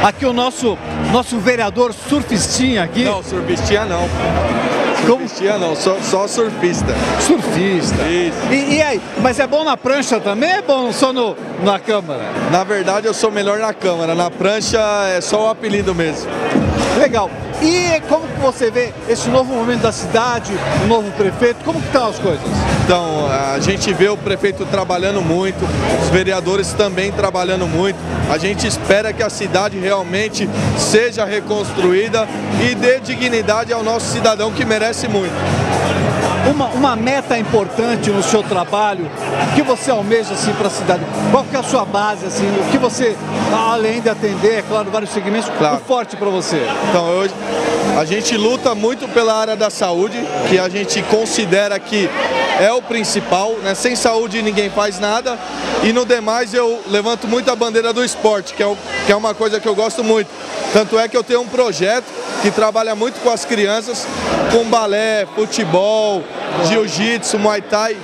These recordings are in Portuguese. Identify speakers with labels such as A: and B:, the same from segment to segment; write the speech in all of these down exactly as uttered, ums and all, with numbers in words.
A: Aqui o nosso, nosso vereador surfistinha aqui.
B: Não, surfistinha não.
A: Como?
B: Surfistinha não, só, só surfista.
A: Surfista.
B: Isso.
A: E, e aí, mas é bom na prancha também ou é bom só no, na câmara?
B: Na verdade eu sou melhor na câmara, na prancha é só o apelido mesmo.
A: Legal. E como que você vê esse novo momento da cidade, o novo prefeito, como que estão as coisas?
B: Então, a gente vê o prefeito trabalhando muito, os vereadores também trabalhando muito. A gente espera que a cidade realmente seja reconstruída e dê dignidade ao nosso cidadão que merece muito.
A: Uma, uma meta importante no seu trabalho, o que você almeja assim, para a cidade? Qual que é a sua base, assim, o que você, além de atender, é claro, vários segmentos,
B: Claro.
A: o forte para você?
B: Então, hoje a gente luta muito pela área da saúde, que a gente considera que é o principal, né? Sem saúde ninguém faz nada. E no demais eu levanto muito a bandeira do esporte, que é, o, que é uma coisa que eu gosto muito. Tanto é que eu tenho um projeto que trabalha muito com as crianças, com balé, futebol, jiu-jitsu, muay thai,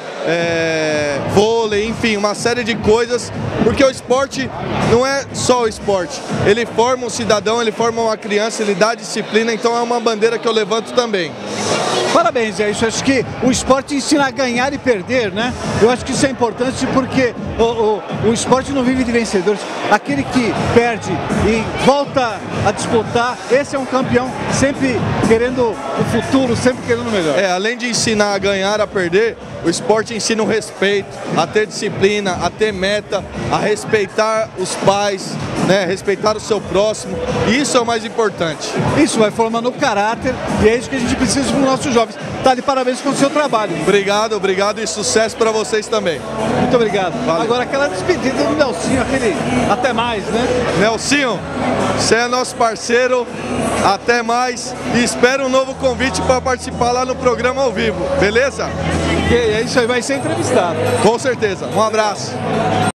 B: é, vôlei, enfim, uma série de coisas, porque o esporte não é só o esporte, ele forma um cidadão, ele forma uma criança, ele dá disciplina, então é uma bandeira que eu levanto também.
A: Parabéns, é isso. Acho que o esporte ensina a ganhar e perder, né? Eu acho que isso é importante porque o, o, o esporte não vive de vencedores. Aquele que perde e volta a disputar, esse é um campeão, sempre querendo o futuro, sempre querendo o melhor.
B: É, além de ensinar a ganhar, a perder, o esporte ensina o respeito, a ter disciplina, a ter meta, a respeitar os pais, né? Respeitar o seu próximo. E isso é o mais importante.
A: Isso vai formando o caráter e é isso que a gente precisa para os nossos jovens. Tá de parabéns com o seu trabalho.
B: Obrigado, obrigado e sucesso para vocês também.
A: Muito obrigado.
B: Valeu.
A: Agora aquela despedida do Nelsinho, aquele até mais, né?
B: Nelsinho, você é nosso parceiro, até mais e espero um novo convite para participar lá no programa ao vivo, beleza?
A: E é isso aí, vai ser entrevistado.
B: Com certeza, um abraço.